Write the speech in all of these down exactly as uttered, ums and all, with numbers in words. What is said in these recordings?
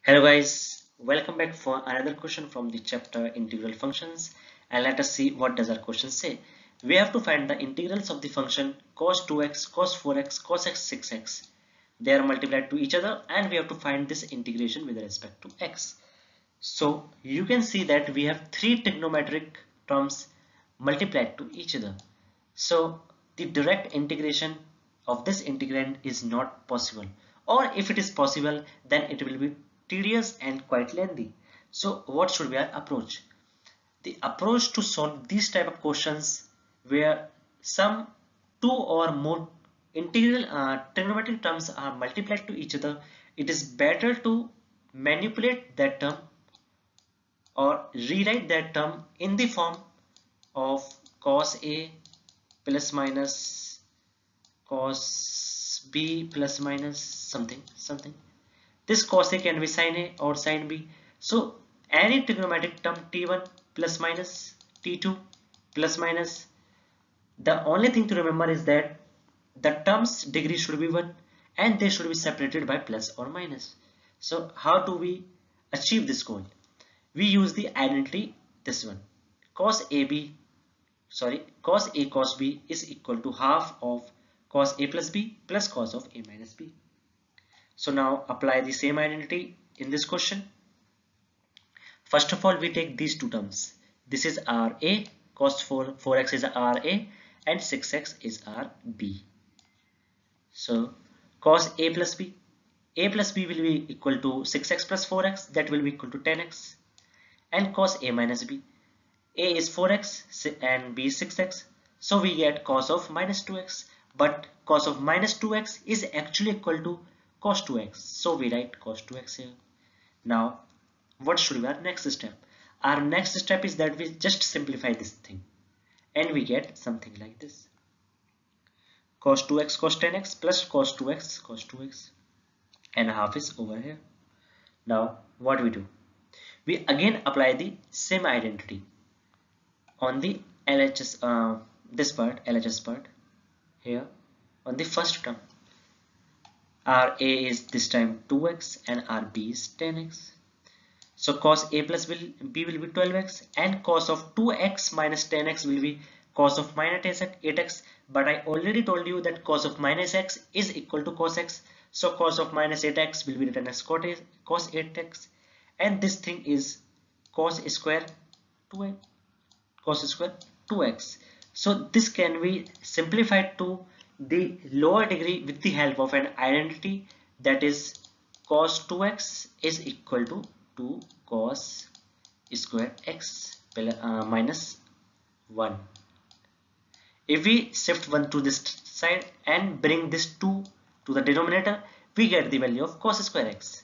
Hello guys, welcome back for another question from the chapter integral functions, and let us see what does our question say. We have to find the integrals of the function cos two x, cos four x, cos x six x. They are multiplied to each other and we have to find this integration with respect to x. So you can see that we have three trigonometric terms multiplied to each other. So the direct integration of this integrand is not possible, or if it is possible then it will be tedious and quite lengthy. So what should be our approach? The approach to solve these type of questions where some two or more integral uh, trigonometric terms are multiplied to each other, it is better to manipulate that term or rewrite that term in the form of cos A plus minus cos B plus minus something something. This cos A can be sin A or sin B. So any trigonometric term T one plus minus T two plus minus, the only thing to remember is that the terms degree should be one and they should be separated by plus or minus. So how do we achieve this goal? We use the identity, this one, cos A B sorry cos A cos B is equal to half of cos A plus B plus cos of A minus B. So now apply the same identity in this question. First of all, we take these two terms. This is R A, cos four, four x is R A and six x is R B. So cos A plus B, A plus B will be equal to six x plus four x, that will be equal to ten x, and cos A minus B, A is four x and B is six x, so we get cos of minus two x, but cos of minus two x is actually equal to cos two x, so we write cos two x here. Now what should be our next step? Our next step is that we just simplify this thing and we get something like this: cos two x cos ten x plus cos two x cos two x, and half is over here. Now what we do? We again apply the same identity on the L H S, uh, this part, L H S part here on the first term. R A is this time two x and R B is ten x. So cos A plus will, B will be twelve x and cos of two x minus ten x will be cos of minus eight x, but I already told you that cos of minus x is equal to cos x, so cos of minus eight x will be written as cos eight x, and this thing is cos square two x, cos square two x. So this can be simplified to the lower degree with the help of an identity, that is cos two x is equal to two cos square x uh, minus one. If we shift one to this side and bring this two to the denominator, we get the value of cos square x.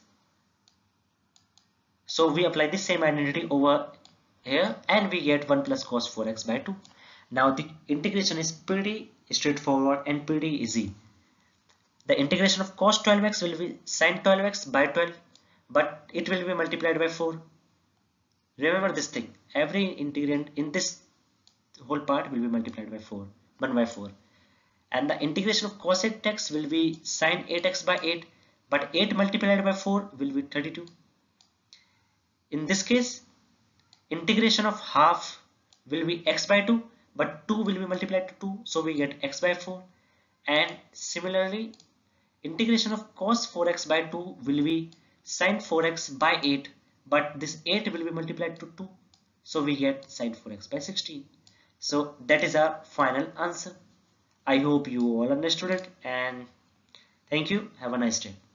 So we apply the same identity over here and we get one plus cos four x by two. Now the integration is pretty straightforward and pretty easy. The integration of cos twelve x will be sin twelve x by twelve, but it will be multiplied by four. Remember this thing, every integrand in this whole part will be multiplied by four, one by four. And the integration of cos eight x will be sin eight x by eight, but eight multiplied by four will be thirty-two. In this case, integration of half will be x by two, but two will be multiplied to two, so we get x by four. And similarly, integration of cos four x by two will be sin four x by eight, but this eight will be multiplied to two, so we get sin four x by sixteen. So that is our final answer. I hope you all understood it, and thank you. Have a nice day.